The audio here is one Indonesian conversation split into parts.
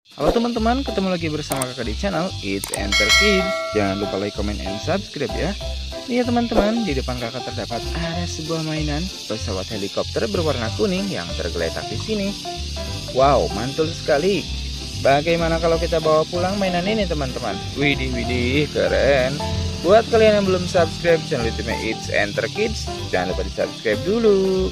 Halo teman-teman, ketemu lagi bersama kakak di channel It's Enter Kids. Jangan lupa like, comment, and subscribe ya. Nih ya teman-teman, di depan kakak terdapat ada sebuah mainan pesawat helikopter berwarna kuning yang tergeletak di sini. Wow, mantul sekali. Bagaimana kalau kita bawa pulang mainan ini teman-teman? Widih, widih, keren. Buat kalian yang belum subscribe channel YouTube It's Enter Kids, jangan lupa di subscribe dulu.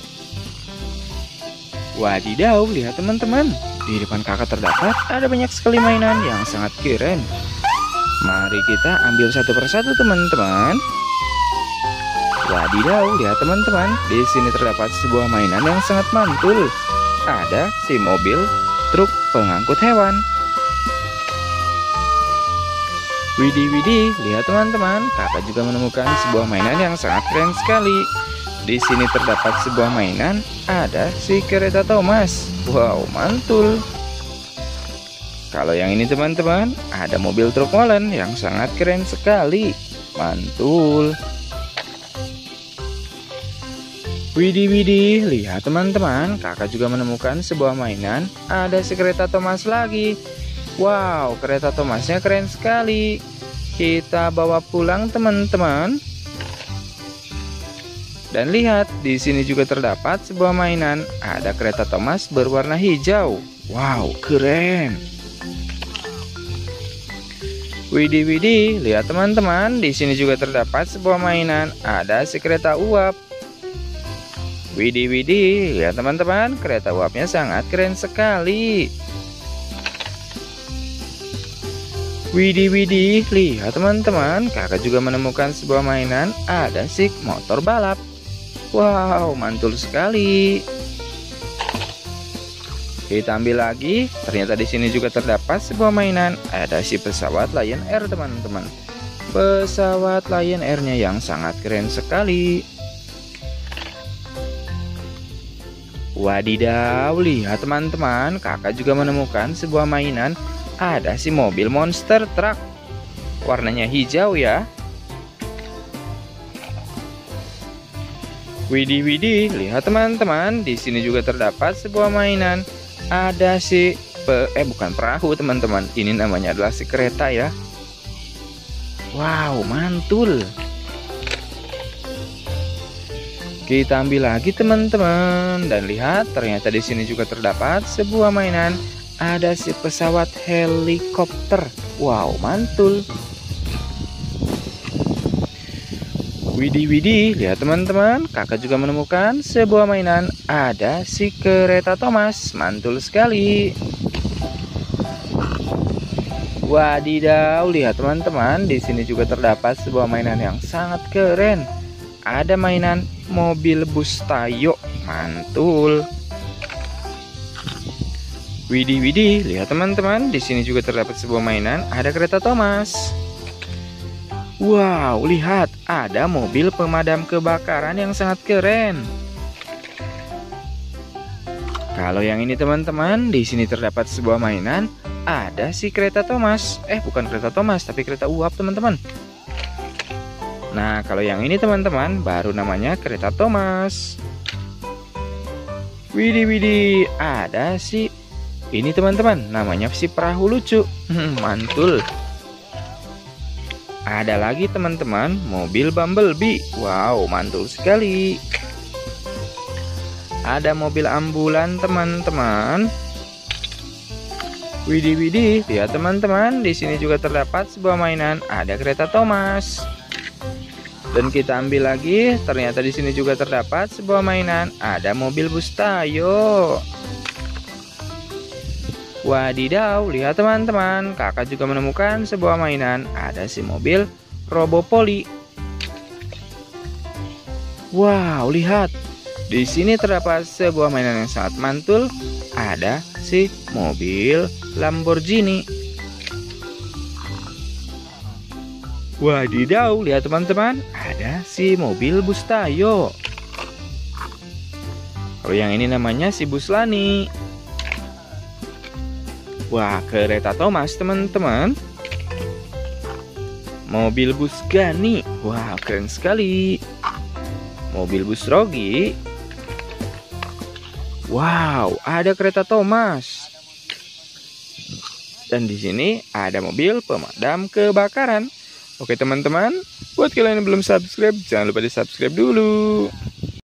Wadidaw, lihat teman-teman, di depan kakak terdapat ada banyak sekali mainan yang sangat keren. Mari kita ambil satu persatu teman-teman. Wadidaw, lihat teman-teman, di sini terdapat sebuah mainan yang sangat mantul. Ada si mobil truk pengangkut hewan. Widih, widih, lihat teman-teman, kakak juga menemukan sebuah mainan yang sangat keren sekali. Di sini terdapat sebuah mainan, ada si kereta Thomas. Wow, mantul. Kalau yang ini teman-teman, ada mobil truk molen yang sangat keren sekali. Mantul. Widih, widih, lihat teman-teman, kakak juga menemukan sebuah mainan, ada si kereta Thomas lagi. Wow, kereta Thomasnya keren sekali. Kita bawa pulang teman-teman. Dan lihat, di sini juga terdapat sebuah mainan, ada kereta Thomas berwarna hijau. Wow, keren. Widih, widih, lihat teman-teman, di sini juga terdapat sebuah mainan, ada si kereta uap. Widih, widih, lihat teman-teman, kereta uapnya sangat keren sekali. Widih, widih, lihat teman-teman, kakak juga menemukan sebuah mainan, ada si motor balap. Wow, mantul sekali. Kita ambil lagi. Ternyata di sini juga terdapat sebuah mainan. Ada si pesawat Lion Air, teman-teman. Pesawat Lion Air-nya yang sangat keren sekali. Wadidaw, lihat teman-teman, kakak juga menemukan sebuah mainan. Ada si mobil monster truck. Warnanya hijau ya. Widih, widih, lihat teman-teman, di sini juga terdapat sebuah mainan. Ada si bukan perahu teman-teman, ini namanya adalah si kereta ya. Wow, mantul. Kita ambil lagi teman-teman, dan lihat ternyata di sini juga terdapat sebuah mainan. Ada si pesawat helikopter. Wow, mantul. Widih, widih, lihat teman-teman, kakak juga menemukan sebuah mainan, ada si kereta Thomas. Mantul sekali. Wadidaw, lihat teman-teman, di sini juga terdapat sebuah mainan yang sangat keren. Ada mainan mobil bus Tayo. Mantul. Widih, widih, lihat teman-teman, di sini juga terdapat sebuah mainan, ada kereta Thomas. Wow, lihat, ada mobil pemadam kebakaran yang sangat keren. Kalau yang ini teman-teman, di sini terdapat sebuah mainan, ada si kereta Thomas. Bukan kereta Thomas, tapi kereta uap teman-teman. Nah, kalau yang ini teman-teman, baru namanya kereta Thomas. Widih, widih, ada si ini teman-teman, namanya si perahu lucu. Mantul. Ada lagi teman-teman, mobil Bumblebee. Wow, mantul sekali. Ada mobil ambulan teman-teman. Widih, widih, lihat teman-teman, di sini juga terdapat sebuah mainan, ada kereta Thomas. Dan kita ambil lagi, ternyata di sini juga terdapat sebuah mainan, ada mobil bus Tayo. Wadidaw, lihat teman-teman, kakak juga menemukan sebuah mainan, ada si mobil Robopoli. Wow, lihat, di sini terdapat sebuah mainan yang sangat mantul, ada si mobil Lamborghini. Wadidaw, lihat teman-teman, ada si mobil bus Tayo. Kalau yang ini namanya si bus Lani. Wah, kereta Thomas teman-teman. Mobil bus Gani. Wah, keren sekali. Mobil bus Rogi. Wow, ada kereta Thomas. Dan di sini ada mobil pemadam kebakaran. Oke teman-teman, buat kalian yang belum subscribe, jangan lupa di subscribe dulu.